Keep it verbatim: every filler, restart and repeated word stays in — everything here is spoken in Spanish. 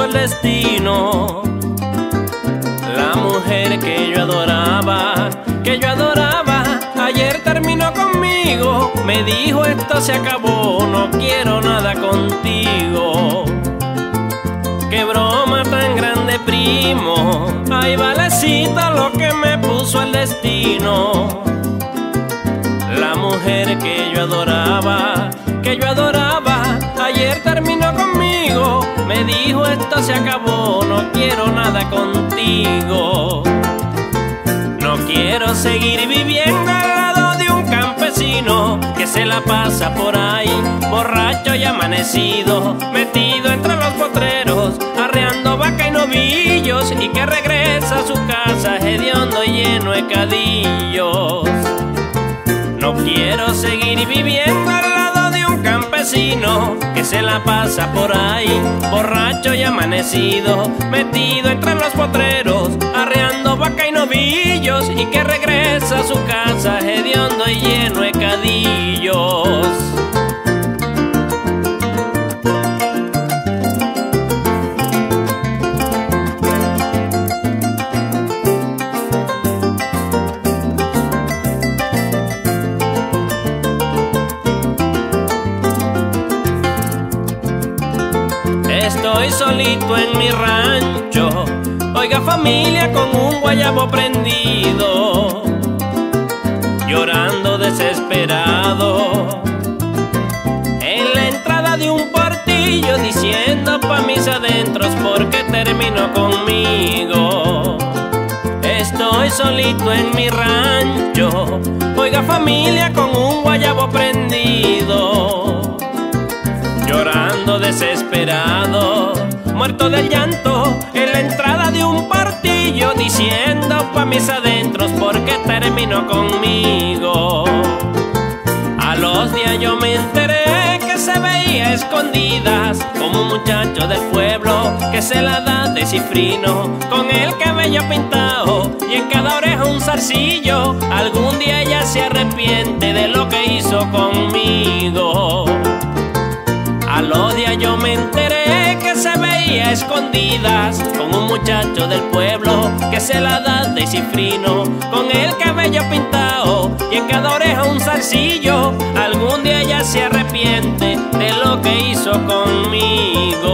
el destino. La mujer que yo adoraba, que yo adoraba, ayer terminó conmigo. Me dijo esto se acabó, no quiero nada contigo. Qué broma tan grande, primo. Ay, valecita, lo que me puso el destino. La mujer que yo adoraba, que yo adoraba, ayer terminó conmigo. Me dijo esto se acabó, no quiero nada contigo. No quiero seguir viviendo al lado de un campesino que se la pasa por ahí, borracho y amanecido, metido entre los potreros, arreando vaca y novillos, y que regresa a su casa hediondo y lleno de cadillos. No quiero seguir viviendo al lado de un campesino que se la pasa por ahí, borracho y amanecido, metido entre los potreros, arreando vaca y novillos, y que regresa a su casa hediondo y lleno de cadillos. Estoy solito en mi rancho, oiga familia, con un guayabo prendido, llorando desesperado en la entrada de un portillo, diciendo pa' mis adentros porque terminó conmigo. Estoy solito en mi rancho, oiga familia, con un guayabo prendido, llorando desesperado, muerto del llanto, en la entrada de un portillo, diciendo pa' mis adentros porque terminó conmigo. A los días yo me enteré que se veía escondidas como un muchacho del pueblo que se la da de cifrino, con el cabello pintado y en cada oreja un zarcillo. Algún día ella se arrepiente de lo que hizo conmigo. A los días yo me enteré que se veía escondidas con un muchacho del pueblo que se la da de cifrino, con el cabello pintado y en cada oreja un zarcillo. Algún día ella se arrepiente de lo que hizo conmigo.